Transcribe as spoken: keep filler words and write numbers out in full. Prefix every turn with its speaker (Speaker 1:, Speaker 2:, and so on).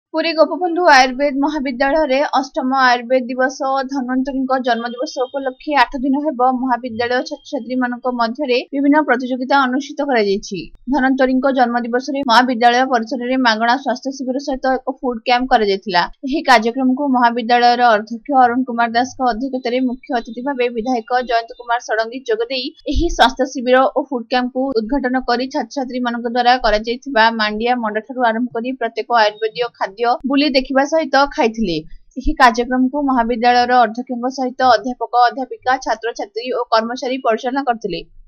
Speaker 1: पुरी गोपबंधु आयुर्वेद महाविद्यालय अष्टम आयुर्वेद दिवस और धन्वंतरी जन्म दिवस उपलक्षे आठ दिन हेब महाविद्यालय छात्र छात्री मध्य विभिन्न प्रतियोगिता अनुष्ठित धन्वंतरी जन्म दिवस महाविद्यालय परिसर में मागणा स्वास्थ्य शिविर सहित एक फूड कैंप कार्यक्रम को महाविद्यालय अध्यक्ष अरुण कुमार दास अध्यक्षतार मुख्य अतिथि भाव विधायक जयंत कुमार षडंगी जोगदे स्वास्थ्य शिविर और फूड कैंप को उद्घाटन कर छात्र छात्री द्वारा मांडिया मंडा ठारू आरंभ कर प्रत्येक आयुर्वेदीय खाद्य बुली देखिबा सहित खाइथिले। ଏହି କାର୍ଯ୍ୟକ୍ରମକୁ ମହାବିଦ୍ୟାଳୟର ଅଧ୍ୟକ୍ଷଙ୍କ ସହିତ ଅଧ୍ୟାପକ ଅଧ୍ୟାପିକା ଛାତ୍ରଛାତ୍ରୀ ଓ କର୍ମଚାରୀ ପରିଚାଳନା କରିଥିଲେ।